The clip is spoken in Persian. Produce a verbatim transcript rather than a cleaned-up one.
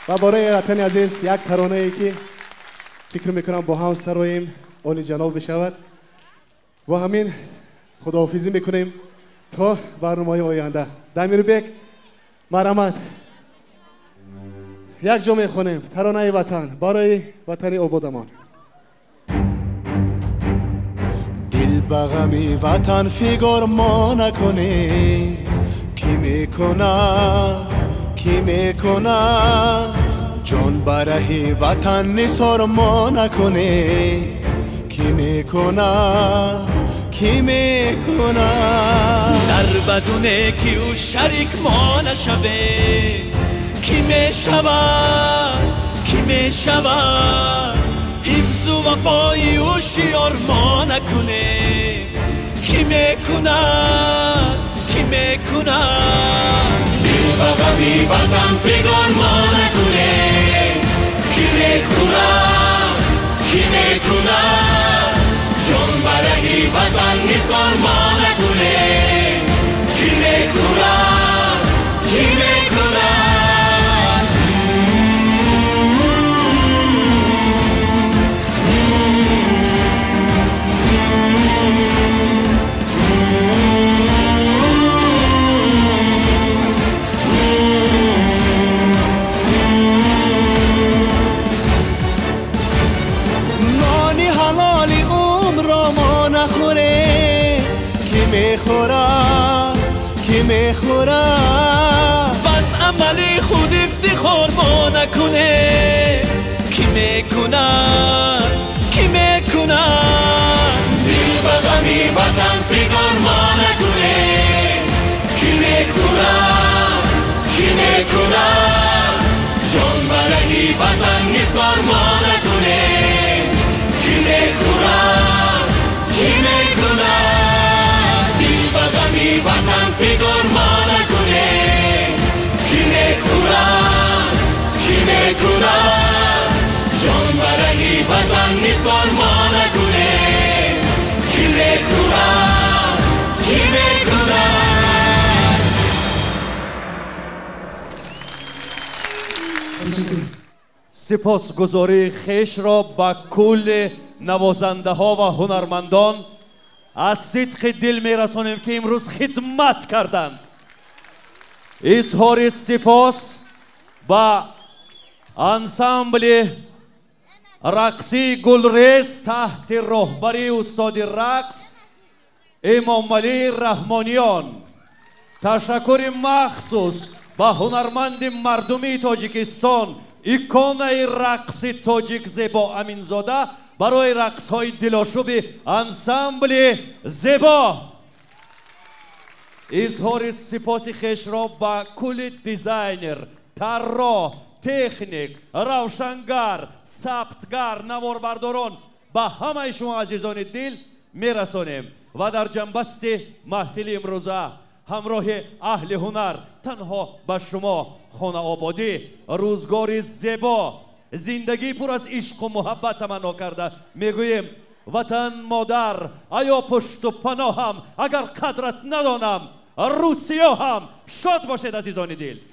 و برای وطن عزیز یک ترانه ای که فکر میکنم با هم سرایم عالی جناب بشود و همین خداحافظی میکنیم تا برنامه آینده. دمیر بک مرحمت. یک جا میخونیم ترانه وطن برای وطن آبادمان. دل بغمی وطن فیگار ما نکنه، کی میکنه کی میکنه جان برای وطن نثار ما نکنه، کی میکنه کی میکنه در بدونه کی او شریک ما نشوه، کی میشود کی میشود حفظ و وفای او شیار ما نکنه، کی میکنه کی میکنه دل بغمی وطن فیگار ما نکنه، کی میکنه کی میکنه جان برای وطن نثار ما نکنه، کی میکنه کی میکنه نانی حلالی عمر را ما نخوره، کی میخوره کی میخوره بس عملی خود افتخار ما نکنه، کی میکنه کی میکنه دل بغمی وطن فیگار ما نکنه، کی میکنه کی میکنه جان برای وطن نثار ما نکنه، کی میکنه کی میکنه دل بغمی وطن فیگار ما نکنه، کی میکنه کی میکنه جان برای وطن نثار ما نکنه، کی میکنه کی میکنه سپاسگزاری خیش را با کل نوازنده ها و هنرمندان از صدق دل میرسانیم که امروز خدمت کردند. اظهار سپاس با انسامبل رقصی گلریز تحت رهبری استاد رقص امام علی رحمانیان. تشکر مخصوص با هنرمند مردمی تاجیکستان ایکونه رقص تاجیک زیبا امینزاده برای رقص های دلاشوب انسامبل زیبا. اظهار سپاس خیش را با کل دیزاینر، طراح، تکنیک، روشنگر، ثبتگر، نواربرداران با همه شما عزیزان دل میرسانیم و در جنبست محفل امروزه همراه اهل هنر تنها به شما خانه آبادی روزگار زیبا زندگی پر از عشق و محبت تمنا کرده میگوییم وطن مادر آیا پشت و پناهم اگر قدرت ندانم روسیا هم شاد باشد عزیزان دل.